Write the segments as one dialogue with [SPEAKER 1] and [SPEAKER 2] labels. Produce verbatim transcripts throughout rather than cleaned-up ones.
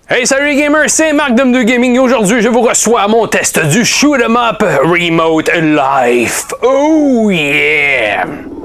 [SPEAKER 1] Hey, salut les gamers, c'est Marc d'M deux Gaming et aujourd'hui je vous reçois à mon test du Shoot 'em Up Remote Life. Oh yeah!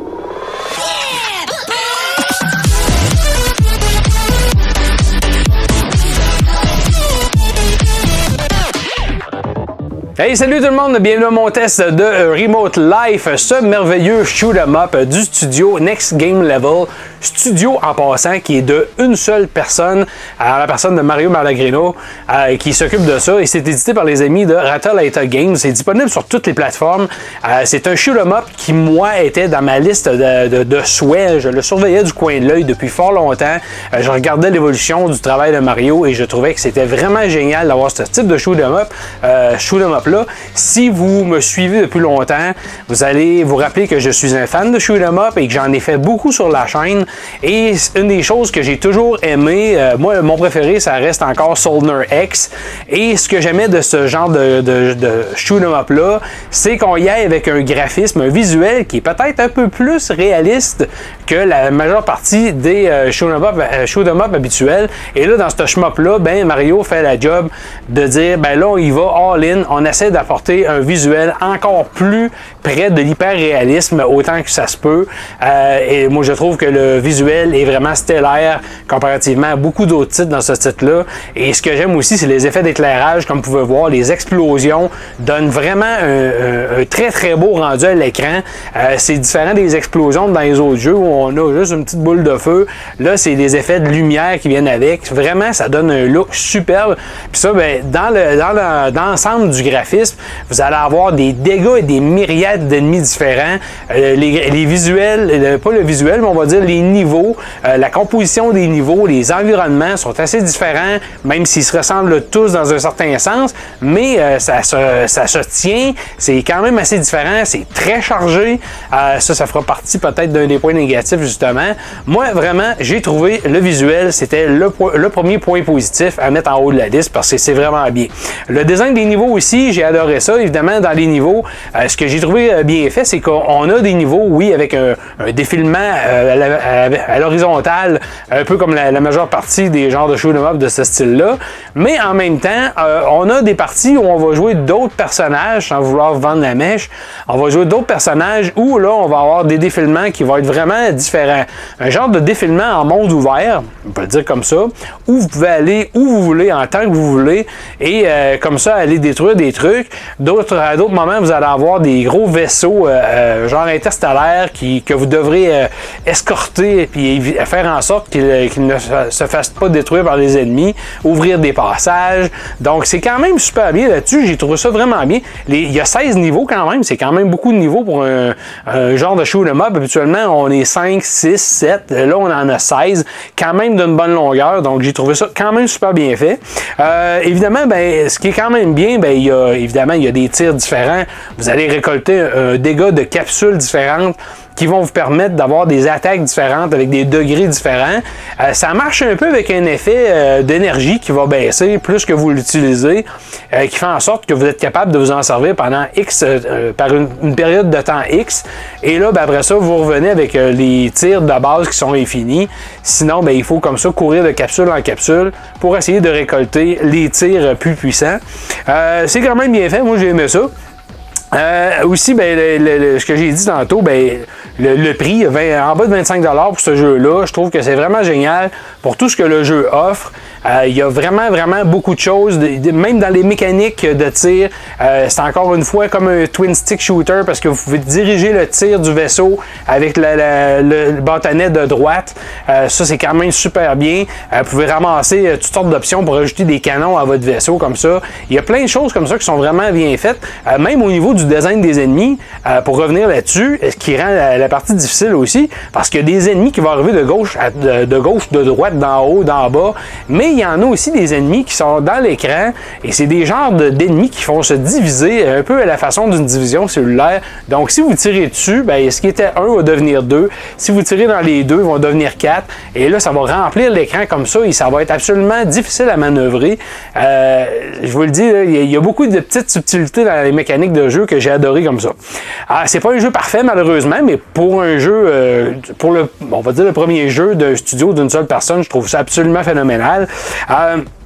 [SPEAKER 1] Hey, salut tout le monde, bienvenue à mon test de Remote Life, ce merveilleux Shoot 'em Up du studio Next Game Level. Studio en passant qui est de une seule personne, à la personne de Mario Malagrino, euh, qui s'occupe de ça et c'est édité par les amis de Ratalaita Games. C'est disponible sur toutes les plateformes. Euh, c'est un Shoot 'em Up qui, moi, était dans ma liste de, de, de souhaits. Je le surveillais du coin de l'œil depuis fort longtemps. Euh, je regardais l'évolution du travail de Mario et je trouvais que c'était vraiment génial d'avoir ce type de Shoot 'em Up. Euh, Shoot 'em Up là. Si vous me suivez depuis longtemps, vous allez vous rappeler que je suis un fan de Shoot 'em Up et que j'en ai fait beaucoup sur la chaîne. Et une des choses que j'ai toujours aimé, euh, moi, mon préféré, ça reste encore Soldier X. Et ce que j'aimais de ce genre de, de, de Shoot 'em Up là, c'est qu'on y aille avec un graphisme, un visuel qui est peut-être un peu plus réaliste que la majeure partie des euh, Shoot 'em Up, euh, Shoot 'em Up habituels. Et là, dans ce shmup là, ben Mario fait la job de dire, ben là, on y va all-in, on essaie d'apporter un visuel encore plus près de l'hyper-réalisme autant que ça se peut. Euh, et moi, je trouve que le visuel est vraiment stellaire comparativement à beaucoup d'autres titres dans ce titre-là. Et ce que j'aime aussi, c'est les effets d'éclairage. Comme vous pouvez voir, les explosions donnent vraiment un, un, un très très beau rendu à l'écran. Euh, c'est différent des explosions dans les autres jeux où on a juste une petite boule de feu. Là, c'est des effets de lumière qui viennent avec. Vraiment, ça donne un look superbe. Puis ça, ben, dans le dans le, dans l'ensemble du graphisme, vous allez avoir des dégâts et des myriades d'ennemis différents. Euh, les, les visuels, euh, pas le visuel, mais on va dire les niveaux, euh, la composition des niveaux, les environnements sont assez différents, même s'ils se ressemblent tous dans un certain sens, mais euh, ça, se, ça se tient, c'est quand même assez différent, c'est très chargé. Euh, ça, ça fera partie peut-être d'un des points négatifs, justement. Moi, vraiment, j'ai trouvé le visuel, c'était le, le premier point positif à mettre en haut de la liste parce que c'est vraiment bien. Le design des niveaux aussi, j'ai adoré ça. Évidemment, dans les niveaux, euh, ce que j'ai trouvé euh, bien fait, c'est qu'on a des niveaux, oui, avec un, un défilement euh, à, à, à l'horizontale, un peu comme la, la majeure partie des genres de shoot 'em up de ce style-là. Mais en même temps, euh, on a des parties où on va jouer d'autres personnages, sans vouloir vendre la mèche. On va jouer d'autres personnages où là, on va avoir des défilements qui vont être vraiment différents. Un genre de défilement en monde ouvert, on peut le dire comme ça, où vous pouvez aller où vous voulez, en temps que vous voulez, et euh, comme ça, aller détruire des trucs. D'autres, à d'autres moments, vous allez avoir des gros vaisseaux, euh, genre interstellaires, qui, que vous devrez euh, escorter et puis faire en sorte qu'ils qu'ils ne se fassent pas détruire par les ennemis, ouvrir des passages. Donc, c'est quand même super bien là-dessus. J'ai trouvé ça vraiment bien. Les, il y a seize niveaux quand même. C'est quand même beaucoup de niveaux pour un, un genre de shoot 'em up. Habituellement, on est cinq, six, sept. Là, on en a seize. Quand même d'une bonne longueur. Donc, j'ai trouvé ça quand même super bien fait. Euh, évidemment, ben, ce qui est quand même bien, ben, il y a, évidemment, il y a des tirs différents. Vous allez récolter un, un dégât de capsules différentes qui vont vous permettre d'avoir des attaques différentes avec des degrés différents. Euh, ça marche un peu avec un effet euh, d'énergie qui va baisser plus que vous l'utilisez, euh, qui fait en sorte que vous êtes capable de vous en servir pendant X, euh, par une, une période de temps X. Et là, ben, après ça, vous revenez avec euh, les tirs de base qui sont infinis. Sinon, ben, il faut comme ça courir de capsule en capsule pour essayer de récolter les tirs plus puissants. Euh, c'est quand même bien fait. Moi, j'ai aimé ça. Euh, aussi, ben, le, le, le, ce que j'ai dit tantôt, ben, le, le prix, vingt, en bas de vingt-cinq dollars pour ce jeu-là, je trouve que c'est vraiment génial pour tout ce que le jeu offre. Euh, il y a vraiment, vraiment beaucoup de choses, de, de, même dans les mécaniques de tir. Euh, c'est encore une fois comme un twin stick shooter parce que vous pouvez diriger le tir du vaisseau avec la, la, le bâtonnet de droite. Euh, ça, c'est quand même super bien. Euh, vous pouvez ramasser euh, toutes sortes d'options pour ajouter des canons à votre vaisseau comme ça. Il y a plein de choses comme ça qui sont vraiment bien faites. Euh, même au niveau du design des ennemis, euh, pour revenir là-dessus, ce qui rend la, la partie difficile aussi, parce qu'il y a des ennemis qui vont arriver de gauche, à, de, de gauche, de droite, d'en haut, d'en bas, mais il y en a aussi des ennemis qui sont dans l'écran, et c'est des genres d'ennemis qui font se diviser un peu à la façon d'une division cellulaire. Donc, si vous tirez dessus, ben, ce qui était un va devenir deux. Si vous tirez dans les deux, ils vont devenir quatre. Et là, ça va remplir l'écran comme ça, et ça va être absolument difficile à manœuvrer. Euh, je vous le dis, là, il y a beaucoup de petites subtilités dans les mécaniques de jeu que j'ai adoré comme ça. Ah, c'est pas un jeu parfait malheureusement, mais pour un jeu, euh, pour le, on va dire le premier jeu d'un studio d'une seule personne, je trouve ça absolument phénoménal. Euh,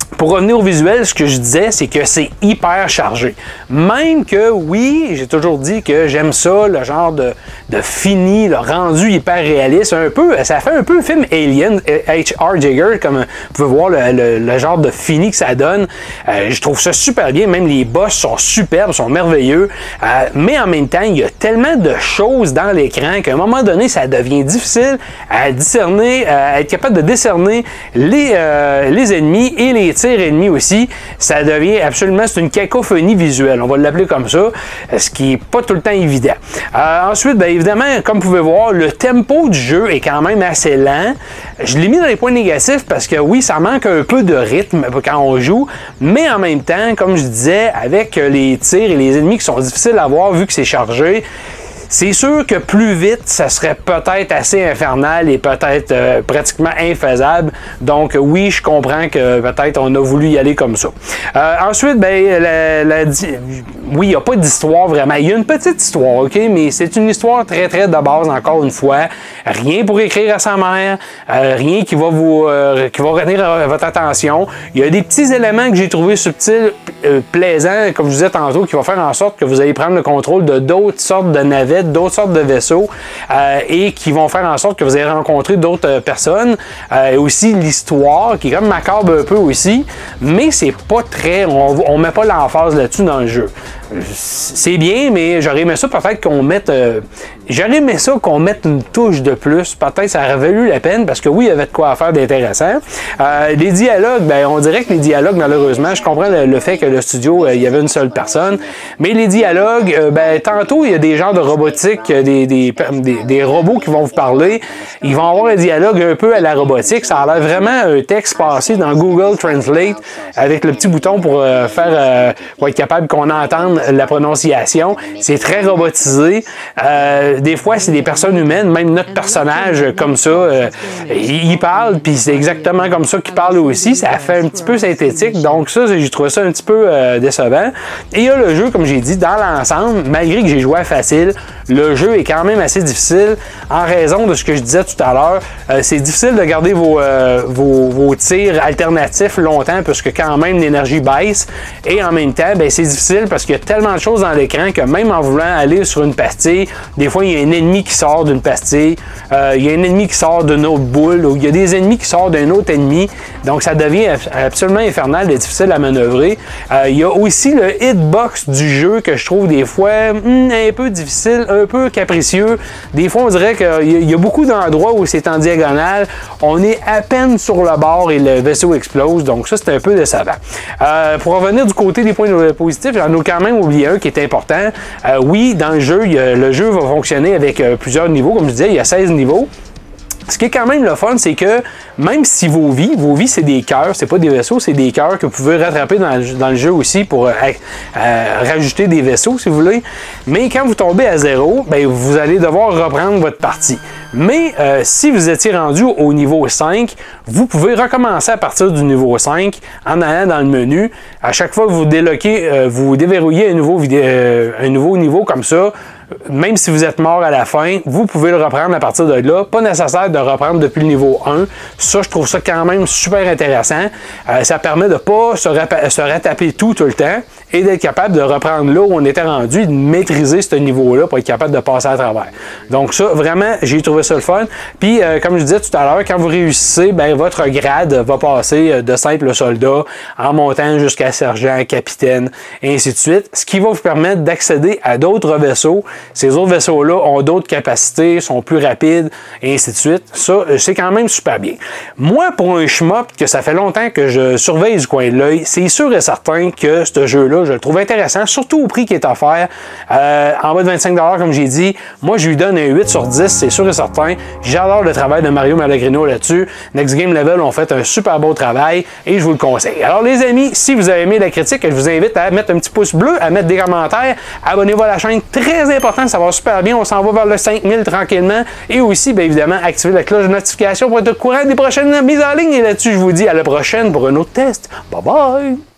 [SPEAKER 1] Pour revenir au visuel, ce que je disais, c'est que c'est hyper chargé. Même que, oui, j'ai toujours dit que j'aime ça, le genre de, de fini, le rendu hyper réaliste, un peu, ça fait un peu film Alien, H R Giger, comme vous pouvez voir le, le, le genre de fini que ça donne. Euh, je trouve ça super bien, même les boss sont superbes, sont merveilleux, euh, mais en même temps, il y a tellement de choses dans l'écran qu'à un moment donné, ça devient difficile à discerner, à être capable de décerner les, euh, les ennemis et les tirs ennemis aussi. Ça devient absolument, c'est une cacophonie visuelle, on va l'appeler comme ça, ce qui n'est pas tout le temps évident. Euh, ensuite, bien évidemment, comme vous pouvez voir, le tempo du jeu est quand même assez lent. Je l'ai mis dans les points négatifs parce que oui, ça manque un peu de rythme quand on joue, mais en même temps, comme je disais, avec les tirs et les ennemis qui sont difficiles à voir vu que c'est chargé, c'est sûr que plus vite, ça serait peut-être assez infernal et peut-être euh, pratiquement infaisable. Donc oui, je comprends que peut-être on a voulu y aller comme ça. Euh, ensuite, ben, la, la, oui, il n'y a pas d'histoire vraiment. Il y a une petite histoire, ok, mais c'est une histoire très très de base, encore une fois. Rien pour écrire à sa mère, euh, rien qui va vous euh, qui va retenir euh, votre attention. Il y a des petits éléments que j'ai trouvé subtils, euh, plaisants, comme je vous disais tantôt, qui vont faire en sorte que vous allez prendre le contrôle de d'autres sortes de navettes, d'autres sortes de vaisseaux euh, et qui vont faire en sorte que vous allez rencontrer d'autres euh, personnes. Euh, et aussi l'histoire qui est comme macabre un peu aussi, mais c'est pas très, on, on met pas l'emphase là-dessus dans le jeu. C'est bien, mais j'aurais aimé ça peut-être qu'on mette euh, j'aurais aimé ça qu'on mette une touche de plus. Peut-être ça aurait valu la peine parce que oui, il y avait de quoi faire d'intéressant. Euh, les dialogues, ben, on dirait que les dialogues, malheureusement, je comprends le, le fait que le studio, euh, il y avait une seule personne, mais les dialogues, euh, ben, tantôt, il y a des genres de robotique, des, des, des, des robots qui vont vous parler. Ils vont avoir un dialogue un peu à la robotique. Ça a l'air vraiment un texte passé dans Google Translate avec le petit bouton pour euh, faire, euh, pour être capable qu'on entende la prononciation. C'est très robotisé. Euh, des fois, c'est des personnes humaines, même notre personnage comme ça, euh, il, il parle, puis c'est exactement comme ça qu'il parle aussi. Ça fait un petit peu synthétique, donc ça, j'ai trouvé ça un petit peu euh, décevant. Et il y a le jeu, comme j'ai dit, dans l'ensemble, malgré que j'ai joué à facile, le jeu est quand même assez difficile en raison de ce que je disais tout à l'heure. Euh, c'est difficile de garder vos, euh, vos, vos tirs alternatifs longtemps puisque quand même l'énergie baisse. Et en même temps, ben, c'est difficile parce qu'il y a tellement de choses dans l'écran que même en voulant aller sur une pastille, des fois il y a un ennemi qui sort d'une pastille, euh, il y a un ennemi qui sort d'une autre boule, ou il y a des ennemis qui sortent d'un autre ennemi. Donc ça devient absolument infernal et difficile à manœuvrer. Euh, il y a aussi le hitbox du jeu que je trouve des fois hmm, un peu difficile, un peu capricieux. Des fois on dirait qu'il y a beaucoup d'endroits où c'est en diagonale, on est à peine sur le bord et le vaisseau explose, donc ça c'est un peu décevant. Euh, pour revenir du côté des points positifs, j'en ai quand même oublié un qui est important. Euh, oui, dans le jeu, il y a, le jeu va fonctionner avec euh, plusieurs niveaux, comme je disais, il y a seize niveaux. Ce qui est quand même le fun, c'est que même si vos vies, vos vies c'est des cœurs, c'est pas des vaisseaux, c'est des cœurs que vous pouvez rattraper dans, dans le jeu aussi pour euh, euh, rajouter des vaisseaux si vous voulez. Mais quand vous tombez à zéro, ben, vous allez devoir reprendre votre partie. Mais euh, si vous étiez rendu au niveau cinq, vous pouvez recommencer à partir du niveau cinq en allant dans le menu. À chaque fois que vous déloquez, euh, vous déverrouillez un nouveau, euh, un nouveau niveau comme ça. Même si vous êtes mort à la fin, vous pouvez le reprendre à partir de là. Pas nécessaire de reprendre depuis le niveau un. Ça, je trouve ça quand même super intéressant. Euh, ça permet de ne pas se, se retaper tout tout le temps et d'être capable de reprendre là où on était rendu et de maîtriser ce niveau-là pour être capable de passer à travers. Donc ça, vraiment, j'ai trouvé ça le fun. Puis, euh, comme je disais tout à l'heure, quand vous réussissez, ben, votre grade va passer de simple soldat en montant jusqu'à sergent, capitaine, et ainsi de suite. Ce qui va vous permettre d'accéder à d'autres vaisseaux. Ces autres vaisseaux-là ont d'autres capacités, sont plus rapides, et ainsi de suite. Ça, c'est quand même super bien. Moi, pour un shmup, que ça fait longtemps que je surveille du coin de l'œil, c'est sûr et certain que ce jeu-là, je le trouve intéressant, surtout au prix qui est offert. Euh, en bas de vingt-cinq dollars, comme j'ai dit, moi, je lui donne un huit sur dix, c'est sûr et certain. J'adore le travail de Mario Malagrino là-dessus. Next Game Level ont fait un super beau travail, et je vous le conseille. Alors, les amis, si vous avez aimé la critique, je vous invite à mettre un petit pouce bleu, à mettre des commentaires, abonnez-vous à la chaîne, très important. Ça va super bien, on s'en va vers le cinq mille tranquillement et aussi bien évidemment activer la cloche de notification pour être au courant des prochaines mises en ligne et là-dessus je vous dis à la prochaine pour un autre test. Bye bye!